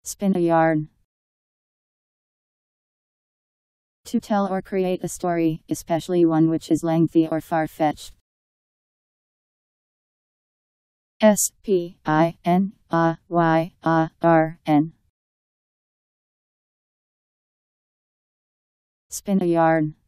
Spin a yarn. To tell or create a story, especially one which is lengthy or far-fetched. S-P-I-N-A-Y-A-R-N. Spin a yarn.